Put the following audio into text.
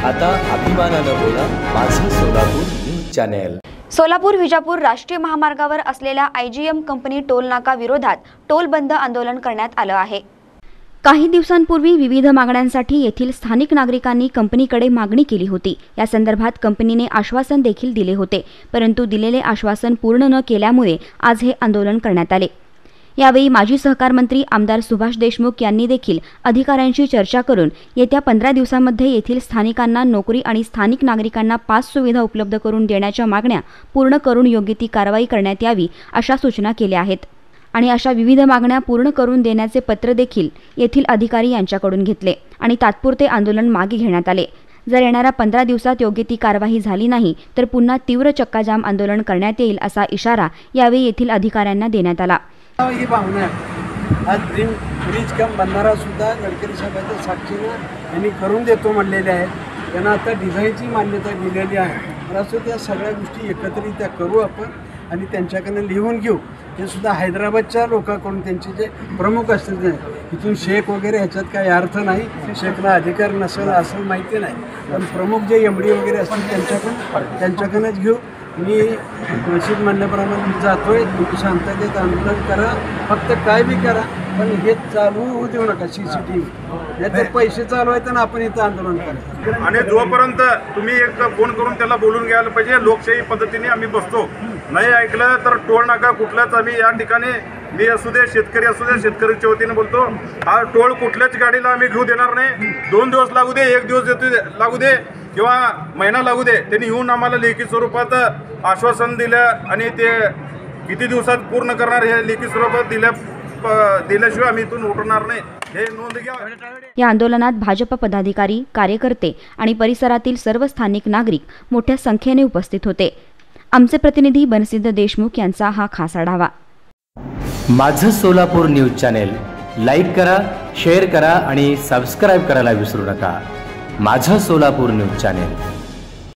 आता अभिमानानं बोला, माझं सोलापूर न्यूज चॅनेल। सोलापूर विजापूर राष्ट्रीय महामार्गावर असलेल्या IGM कंपनी टोल नाका विरोधात टोल बंद आंदोलन करण्यात आलं आहे। काही दिवसांपूर्वी विविध मागण्यांसाठी येथील स्थानिक नागरिकांनी कंपनीकडे मागणी केली होती। या संदर्भात कंपनीने आश्वासन देखील दिले होते, परंतु दिलेले आश्वासन पूर्ण न केल्यामुळे आज हे आंदोलन करण्यात आले। यावेळी माजी सहकार मंत्री आमदार सुभाष देशमुख यांनी देखील अधिकाऱ्यांशी चर्चा करून येत्या 15 दिवसांमध्ये येथील स्थानिकांना नोकरी आणि स्थानिक नागरिकांना पास सुविधा उपलब्ध करून देण्याच्या मागण्या पूर्ण करून योग्य ती कारवाई करण्यात यावी अशा सूचना केल्या आहेत आणि अशा विविध मागण्या पूर्ण करून देण्याचे पत्र देखील येथील अधिकारी यांच्याकडून घेतले आणि तात्पुरते आंदोलन मागे घेण्यात आले। जर येणाऱ्या 15 दिवसात योग्य ती कारवाई झाली नाही तर पुन्हा तीव्र चक्काजाम आंदोलन करण्यात येईल असा इशारा यावेळी येथील अधिकाऱ्यांना देण्यात आला। ही भावना आज ब्रिज कम बंधारा सुद्धा गडकरी साहेबांच्या साक्षीने यांनी करून देतो म्हणलेले आहेत। त्यांना आता डिझाईनची मान्यता दिलेली आहे। तर असं त्या सगळ्या गोष्टी एकत्रित करू आपण आणि त्यांच्याकडनं लिहून घेऊ। ते सुद्धा हैदराबादच्या लोकांकडून त्यांचे जे प्रमुख असतील इथून शेख वगैरे ह्याच्यात काही अर्थ नाही, शेखला अधिकार नसेल असं माहिती नाही, पण प्रमुख जे MD वगैरे असतील त्यांच्याकडूनच घेऊ। मी निश्चित म्हणल्याप्रमाणे मी जातोय, तुम्ही शांततेत आंदोलन करा, फक्त काय बी करा, पण हे चालू होऊ देऊ नका। CCTV याचे पैसे चालवायचं ना आपण इथं आंदोलन करा आणि जोपर्यंत तुम्ही एक फोन करून त्याला बोलून घ्यायला पाहिजे। लोकशाही पद्धतीने आम्ही बसतो, नाही ऐकलं तर टोल नाका कुठल्याच आम्ही या ठिकाणी मी असू दे शेतकरी असू दे शेतकऱ्याच्या वतीने बोलतो, हा टोल कुठल्याच गाडीला आम्ही घेऊ देणार नाही। 2 दिवस लागू दे, 1 दिवस लागू दे किंवा महिना लागू दे, त्यांनी येऊन आम्हाला लेखी स्वरूपात आश्वासन दिलं आणि ते किती दिवसात पूर्ण करणार हे लेखी स्वरूपात दिल्याशिवाय आम्ही इथून उठणार नाही, हे नोंद घ्या। या आंदोलनात भाजप पदाधिकारी, कार्यकर्ते आणि परिसरातील सर्व स्थानिक नागरिक मोठ्या संख्येने उपस्थित होते। आमचे प्रतिनिधी बनसिद्ध देशमुख यांचा हा खास आढावा। माझं सोलापूर न्यूज चॅनेल लाईक करा, शेअर करा आणि सबस्क्राईब करायला विसरू नका। माझं सोलापूर न्यूज चॅनेल।